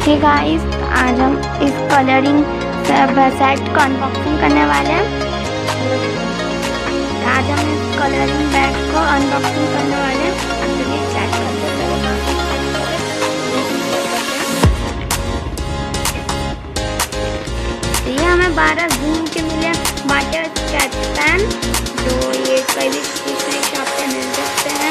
Hey guys, आज हम इस कलरिंग सेट का अनबॉक्सिंग करने वाले हैं। आज हम इस कलरिंग बैग को अनबॉक्सिंग करने वाले हैं। चलिए स्टार्ट करते हैं। ये हमें 12 जून के मिले वाटर स्केच पेन, जो ये कई भी स्टेशनरी शॉप पे मिल सकते हैं।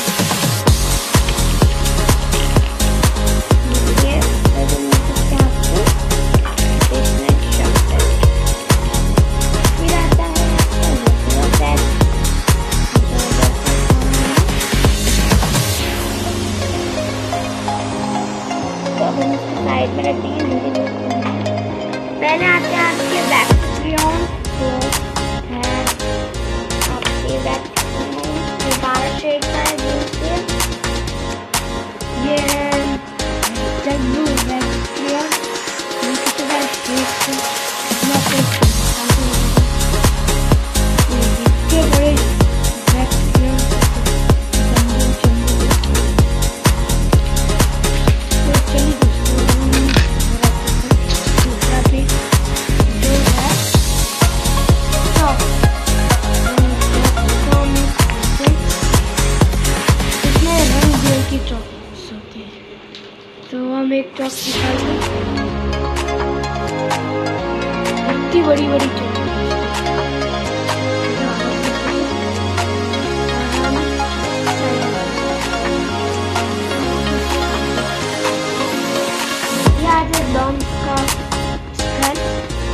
साइड में रख देंगे। पहले आते हैं आपके वैक्यूम, जो है आपके वैक्यूम 12 शेड का है। ये है ब्लू वैक्यूम, बड़े तो हम एक चॉक निकालते हैं। इतनी बड़ी बड़ी चॉक ये आज डॉम्स का स्केल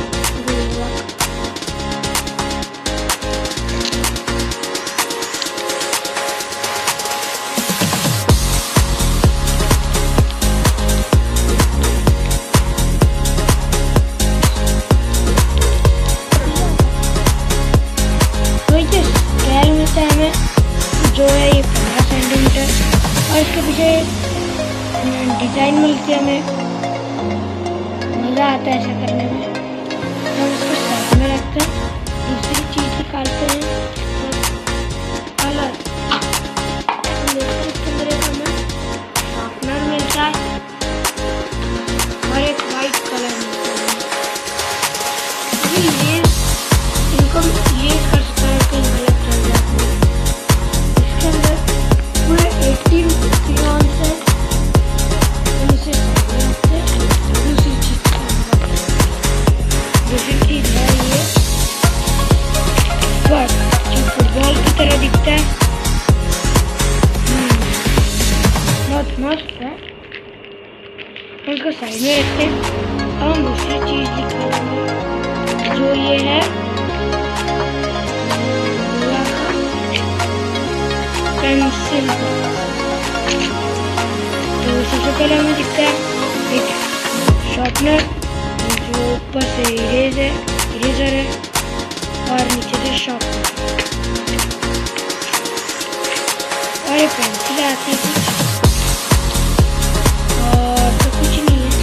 हमें जो है ये 15 सेंटीमीटर और इसके पीछे डिज़ाइन मिलती है। हमें मज़ा आता है ऐसा करने में। तो हम इसको साइड में रखते हैं, दूसरी चीज़ निकालते हैं कलर। इसके अंदर एक हमें शार्पनर मिलता है और एक वाइट कलर मिलता है। ये इनको ये कर सकता है कि गलत चल जाता है। इसके अंदर पूरे 18 क्रेयॉन्स है। हम इसे साइड में रखते हैं। दूसरी चीज़ है ये बस, जो फुटबॉल की तरह दिखता है। बहुत मस्त है। हम इसको साइड में रखते हैं। अब हम दूसरी चीज़ निकालेंगे, जो ये है पेंसिल। तो सबसे पहले हमें दिखता है एक शार्पनर, जो ऊपर से इरेजर है और नीचे से शार्पनर, और ये पेंसिल आती है कुछ, और तो कुछ नहीं है।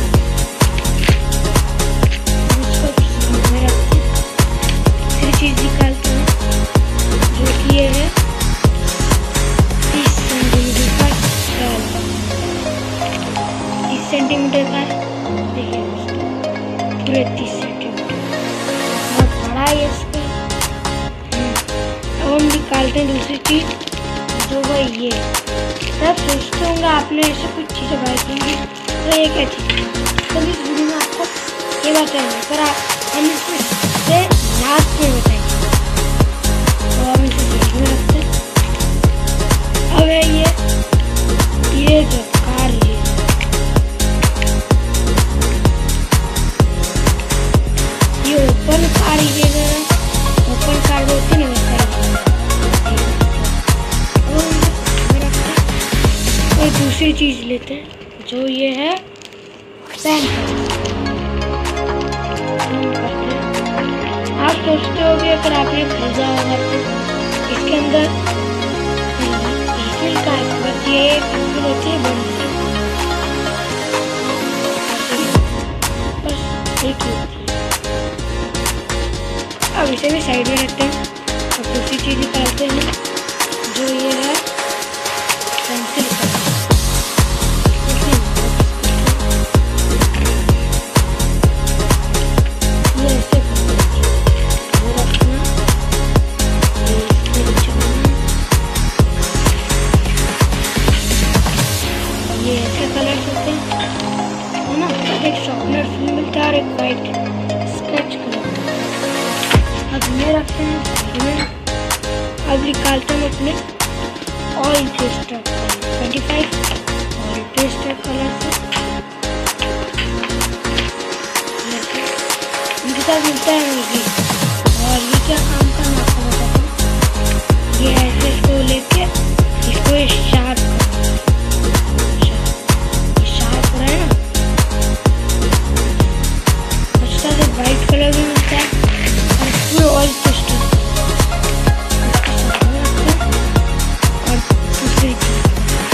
इसको सामने में रखते हैं। दूसरी चीज़ निकालते हैं, जो कि ये है 30 सेंटीमीटर का। देखिए पूरे 30 सेंटीमीटर, बहुत बड़ा है इसका। अब हम निकालते हैं दूसरी चीज़, जो वो ये। तब सोचते होंगे आपने ऐसे कुछ चीज़ें बनाई होंगी, तो ये क्या चीज़ है। तो इस वीडियो में आपको ये बताएंगे, पर हम इससे लास्ट में बताएंगे। तो हम इसे साइड में रखते हैं। अब है ये जो कार ये ओपन कार इरेजर है। ओपन कार बोलते हैं ना, और दूसरी चीज़ लेते हैं, जो ये है पेन। आप सोचते हो कि अगर आपने खरीदा होगा तो इसके अंदर पेंसिल का है, बस ये पेंसिल होती है बड़ी सी, बस एक ही होती है। अब इसे भी साइड में रखते हैं और दूसरी चीज़ निकालते हैं, जो ये है पेंसिल का। कलर्स होते हैं, है ना। एक शॉर्पनर फिल मिलता है और एक वाइट स्केच कलर। अब ये रखते हैं इंस्ट्रूमेंट। अब निकालते हैं अपने oil pastel 25 oil pastel colour से। इनके साथ मिलता है मुझे, और ये क्या काम करना आपको बताता हूँ। ये ऐसे इसको लेके इसको शार्प है ना। उसका से वाइट कलर भी मिलता है और पूरे ऑयल पेस्टर और दूसरी चीज,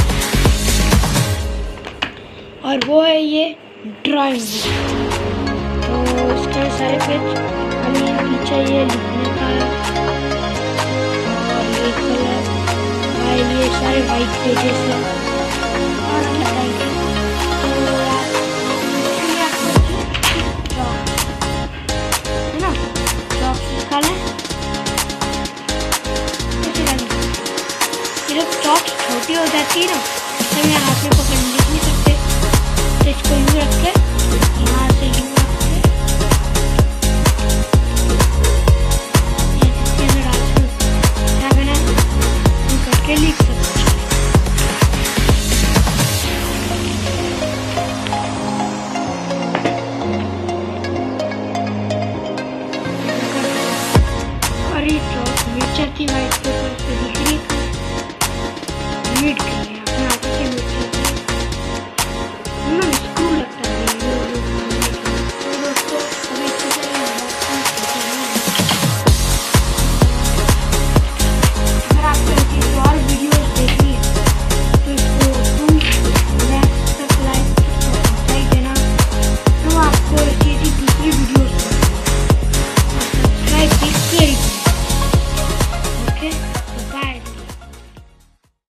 और वो है ये ड्राइंग। तो इसके सारे पेज हमें पीछे ये लिखने का है, और ये कलर ये सारे वाइट पेजेस हैं।